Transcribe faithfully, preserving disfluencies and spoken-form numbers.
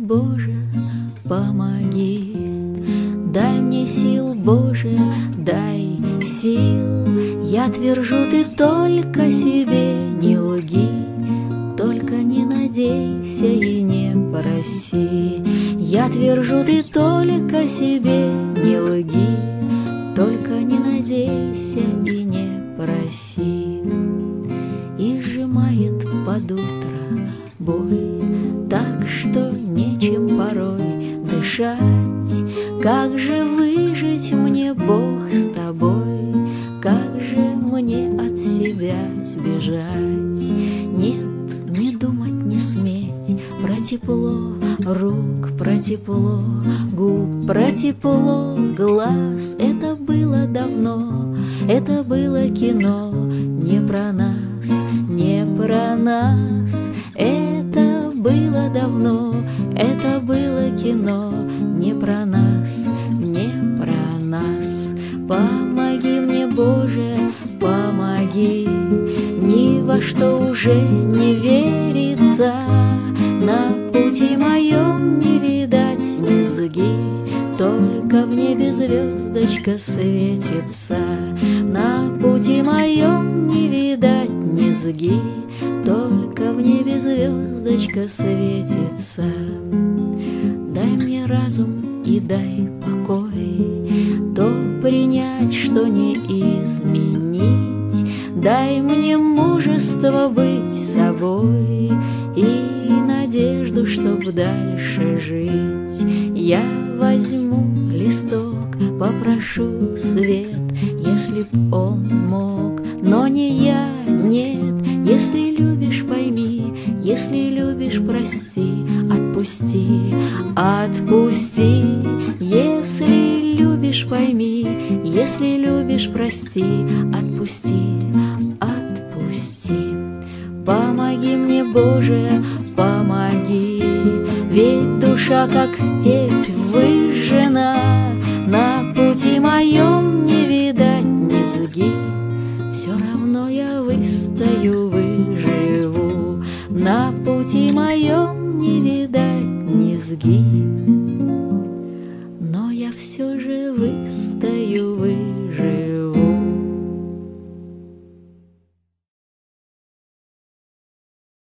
Боже, помоги. Дай мне сил, Боже, дай сил. Я твержу, ты только себе не лги, только не надейся и не проси. Я твержу, ты только себе не лги, только не надейся и не проси. И сжимает под утро боль, так что нечем порой дышать. Как же выжить мне, Бог, с тобой? Как же мне от себя сбежать? Нет, не думать, не сметь про тепло рук, про тепло губ, про тепло глаз. Это было давно, это было кино, не про нас, не про нас. Это было давно, это было кино, не про нас, не про нас. Помоги мне, Боже, помоги. Ни во что уже не верится, на пути моем не видать низги, только в небе звездочка светится. На пути моем не видать низги, только в небе звездочка светится. Дай мне разум и дай покой, то принять, что не изменить. Дай мне мужество быть собой и надежду, чтоб дальше жить. Я возьму листок, попрошу свет, если б он мог, но не я, нет. Если любишь, пойми, если любишь, прости, отпусти, отпусти. Если любишь, пойми, если любишь, прости, отпусти, отпусти. Помоги мне, Боже, помоги, ведь душа, как степь, выжжена. На пути моем не видать низги, все равно я выстою, выживу. На пути моем не видать низги, но я все же выстою.